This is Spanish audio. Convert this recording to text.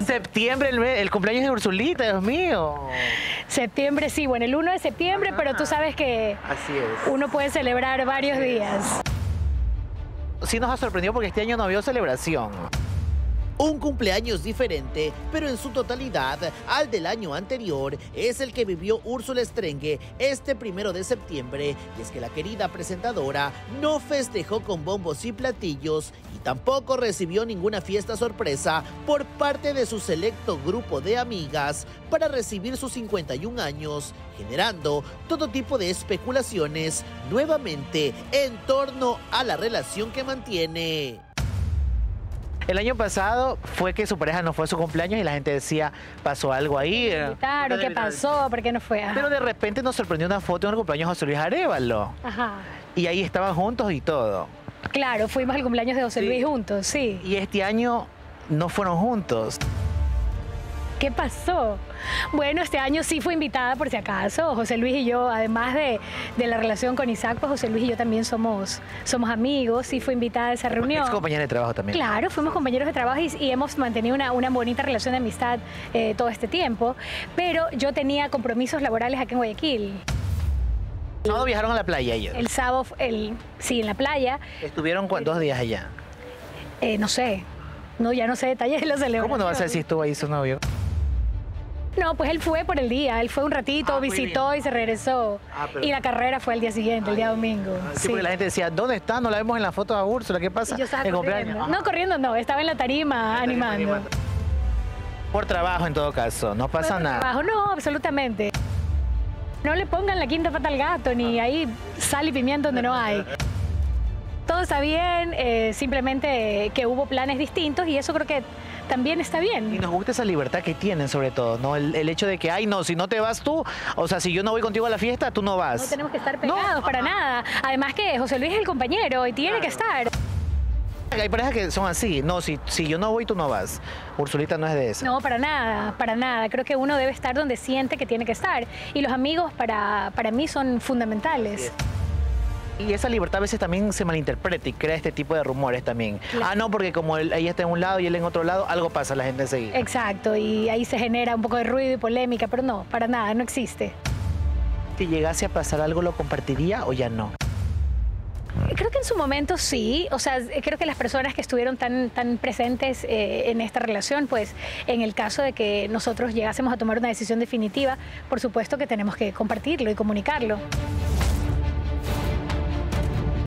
Septiembre, el cumpleaños de Ursulita, Dios mío. Septiembre, sí, bueno, el 1 de septiembre, pero tú sabes que Así es. uno puede celebrar varios días. Sí nos ha sorprendido porque este año no había celebración. Un cumpleaños diferente, pero en su totalidad al del año anterior, es el que vivió Úrsula Strengue este 1 de septiembre. Y es que la querida presentadora no festejó con bombos y platillos y tampoco recibió ninguna fiesta sorpresa por parte de su selecto grupo de amigas para recibir sus 51 años, generando todo tipo de especulaciones nuevamente en torno a la relación que mantiene. El año pasado fue que su pareja no fue a su cumpleaños y la gente decía, pasó algo ahí. Claro, ¿qué pasó? ¿Por qué no fue? Ajá. Pero de repente nos sorprendió una foto de un cumpleaños de José Luis Arévalo. Ajá. Y ahí estaban juntos y todo. Claro, fuimos al cumpleaños de José Luis juntos, sí. Y este año no fueron juntos. ¿Qué pasó? Bueno, este año sí fue invitada por si acaso. José Luis y yo, además de la relación con Isaac, pues José Luis y yo también somos amigos. Sí fue invitada a esa reunión. Ex compañera de trabajo también. Claro, fuimos compañeros de trabajo y hemos mantenido una bonita relación de amistad todo este tiempo. Pero yo tenía compromisos laborales aquí en Guayaquil. ¿El sábado viajaron a la playa ellos? El sábado, sí, en la playa. ¿Estuvieron 2 días allá? No sé. No, ya no sé detalles de la celebración. ¿Cómo no vas a decir si estuvo ahí su novio? No, pues él fue por el día, él fue un ratito, visitó y se regresó. Y la carrera fue el día siguiente, el día domingo. Sí, porque la gente decía, ¿dónde está? No la vemos en la foto de Úrsula, ¿qué pasa? Y yo estaba El corriendo. cumpleaños. No, corriendo no, estaba en la tarima animando. Por trabajo en todo caso, no pasa nada. Trabajo, no, absolutamente. No le pongan la quinta pata al gato, ni ahí sal y pimienta donde no hay. Todo está bien, simplemente que hubo planes distintos y eso creo que también está bien. Y nos gusta esa libertad que tienen sobre todo, ¿no? El hecho de que, ay no, si no te vas tú, o sea, si yo no voy contigo a la fiesta, tú no vas. No tenemos que estar pegados para nada. Además que José Luis es el compañero y tiene que estar. Hay parejas que son así, no, si yo no voy, tú no vas. Ursulita no es de eso. No, para nada, para nada. Creo que uno debe estar donde siente que tiene que estar. Y los amigos para mí son fundamentales. Y esa libertad a veces también se malinterpreta y crea este tipo de rumores también. Claro. Ah, no, porque como ella está en un lado y él en otro lado, algo pasa, la gente enseguida. Exacto, y ahí se genera un poco de ruido y polémica, pero no, para nada, no existe. Si llegase a pasar algo, ¿lo compartiría o ya no? Creo que en su momento sí, o sea, creo que las personas que estuvieron tan presentes en esta relación, pues en el caso de que nosotros llegásemos a tomar una decisión definitiva, por supuesto que tenemos que compartirlo y comunicarlo.